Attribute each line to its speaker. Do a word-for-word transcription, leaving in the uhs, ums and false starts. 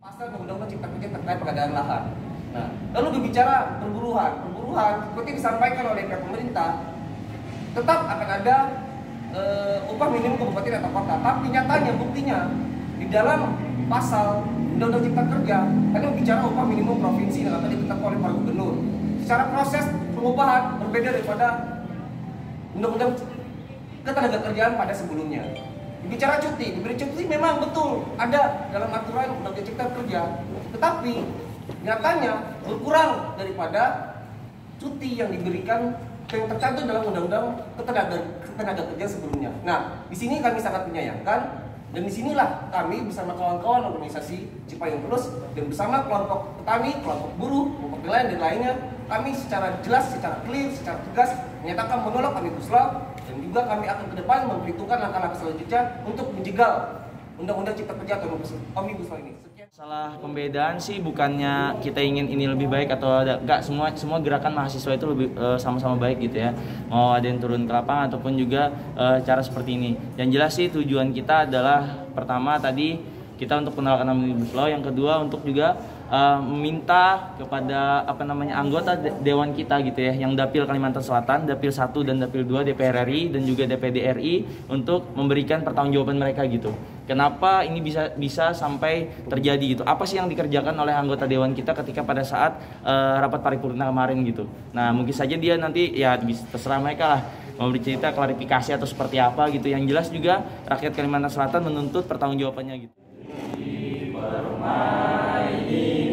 Speaker 1: Pasal Undang-Undang Cipta Kerja terkait pengadaan lahan. Nah, lalu berbicara perburuan, perburuan seperti disampaikan oleh pihak pemerintah, tetap akan ada uh, upah minimum kabupaten atau kota. Tapi nyatanya buktinya di dalam pasal Undang-Undang Cipta Kerja tadi berbicara upah minimum provinsi dan tadi ditetapkan oleh para gubernur. Secara proses pengupahan berbeda daripada Undang-Undang Ketenagakerjaan pada sebelumnya. Bicara cuti, diberi cuti memang betul ada dalam aturan Undang-Undang Cipta Kerja, tetapi nyatanya berkurang daripada cuti yang diberikan yang tercantum dalam Undang-Undang Ketenagakerjaan sebelumnya. Nah, di sini kami sangat menyayangkan dan disinilah kami bersama kawan-kawan organisasi Cipayung Plus dan bersama kelompok petani, kelompok buruh, kelompok nelayan dan lainnya, kami secara jelas, secara clear, secara tegas menyatakan menolak Omnibus Law dan juga kami akan ke depan memperhitungkan langkah-langkah selanjutnya untuk menjegal Undang-Undang Cipta Kerja atau Omnibus Law ini.
Speaker 2: Masalah pembedaan sih bukannya kita ingin ini lebih baik atau ada, enggak, semua semua gerakan mahasiswa itu lebih uh, sama-sama baik gitu ya. Mau ada yang turun ke lapangan ataupun juga uh, cara seperti ini. Yang jelas sih tujuan kita adalah pertama tadi kita untuk penolakan Omnibus Law, yang kedua untuk juga uh, meminta kepada apa namanya anggota dewan kita gitu ya, yang Dapil Kalimantan Selatan, Dapil satu dan Dapil dua D P R R I dan juga D P D R I untuk memberikan pertanggungjawaban mereka gitu. Kenapa ini bisa bisa sampai terjadi gitu? Apa sih yang dikerjakan oleh anggota dewan kita ketika pada saat uh, rapat paripurna kemarin gitu? Nah, mungkin saja dia nanti ya bisa terserah mereka lah mau bercerita klarifikasi atau seperti apa gitu. Yang jelas juga rakyat Kalimantan Selatan menuntut pertanggungjawabannya gitu. Bermain